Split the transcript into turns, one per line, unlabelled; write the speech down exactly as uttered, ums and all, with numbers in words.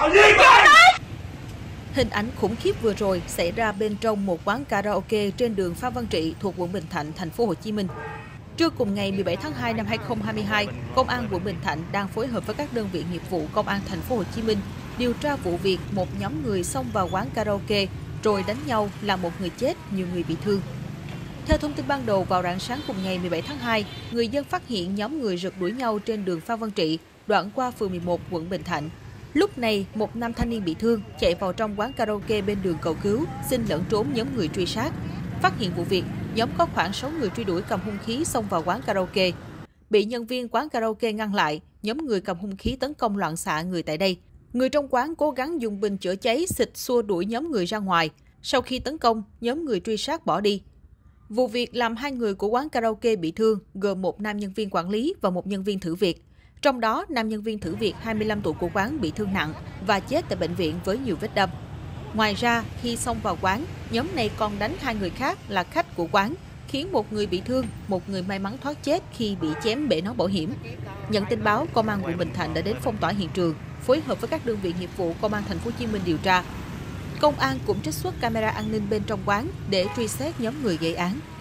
Hình ảnh khủng khiếp vừa rồi xảy ra bên trong một quán karaoke trên đường Phan Văn Trị thuộc quận Bình Thạnh, thành phố Hồ Chí Minh. Trưa cùng ngày mười bảy tháng hai năm hai nghìn không trăm hai mươi hai, Công an quận Bình Thạnh đang phối hợp với các đơn vị nghiệp vụ Công an thành phố Hồ Chí Minh điều tra vụ việc một nhóm người xông vào quán karaoke rồi đánh nhau làm một người chết, nhiều người bị thương. Theo thông tin ban đầu, vào rạng sáng cùng ngày mười bảy tháng hai, người dân phát hiện nhóm người rượt đuổi nhau trên đường Phan Văn Trị, đoạn qua phường mười một, quận Bình Thạnh. Lúc này, một nam thanh niên bị thương chạy vào trong quán karaoke bên đường cầu cứu, xin lẫn trốn nhóm người truy sát. Phát hiện vụ việc, nhóm có khoảng sáu người truy đuổi cầm hung khí xông vào quán karaoke. Bị nhân viên quán karaoke ngăn lại, nhóm người cầm hung khí tấn công loạn xạ người tại đây. Người trong quán cố gắng dùng bình chữa cháy xịt xua đuổi nhóm người ra ngoài. Sau khi tấn công, nhóm người truy sát bỏ đi. Vụ việc làm hai người của quán karaoke bị thương, gồm một nam nhân viên quản lý và một nhân viên thử việc. Trong đó, nam nhân viên thử việc hai mươi lăm tuổi của quán bị thương nặng và chết tại bệnh viện với nhiều vết đâm. Ngoài ra, khi xông vào quán, nhóm này còn đánh hai người khác là khách của quán, khiến một người bị thương, một người may mắn thoát chết khi bị chém bể nón bảo hiểm. Nhận tin báo, Công an quận Bình Thạnh đã đến phong tỏa hiện trường, phối hợp với các đơn vị nghiệp vụ Công an thành phố Hồ Chí Minh điều tra. Công an cũng trích xuất camera an ninh bên trong quán để truy xét nhóm người gây án.